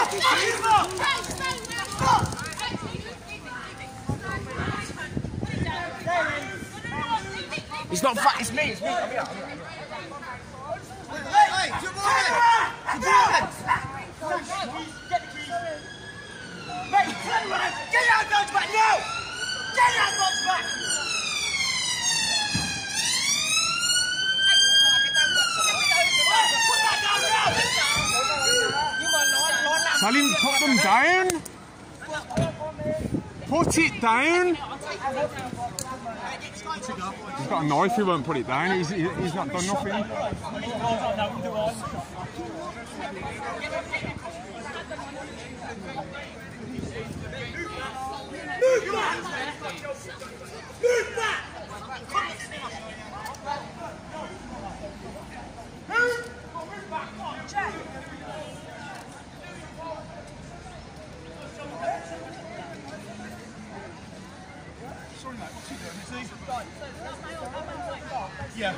It's not fat, it's me, I'm here. Hey, you're moving! Mate, get out of Dodge back now! Get out of Dodge back! Salim, put them down. Put it down. He's got a knife, he won't put it down. He's not done nothing. Move back! Move back! Move back! Check! Sorry mate, what's he doing? Is he? Yeah.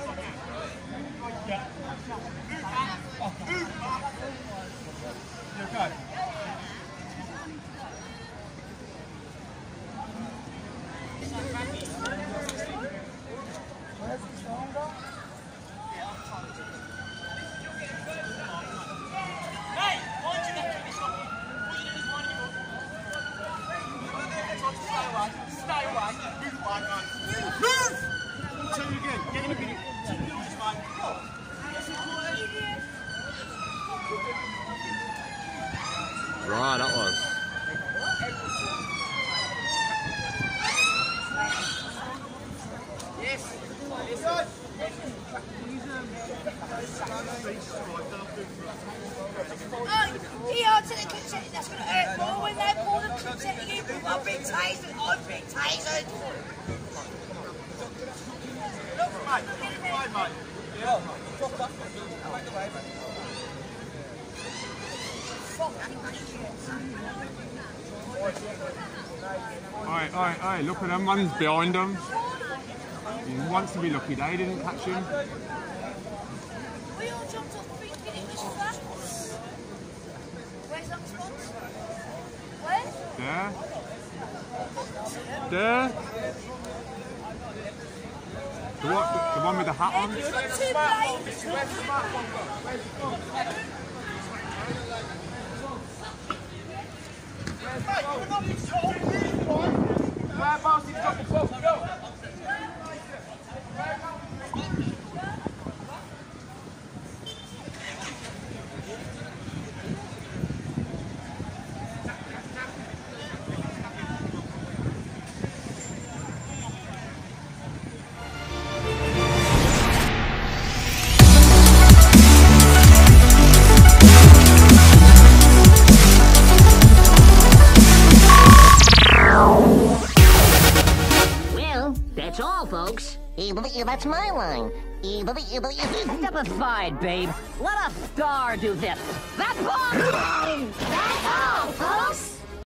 Yeah. You okay? Right, that was. Yes. Here to the consent, that's going to hurt more when they pull the consent in. I've been tasered, I've been tasered. Look, mate, you're fine, mate. Yeah. Drop that. Make the way, mate. Aye, look at them, one's behind them. He wants to be lucky, they didn't catch him. We all jumped up thinking it was flat. Where's that spot? Where? There. The one with the hat on? You're not too late. Whereabouts did you drop the ball? Go! That's all, folks. That's my line. Step aside, babe. Let a star do this. That's all!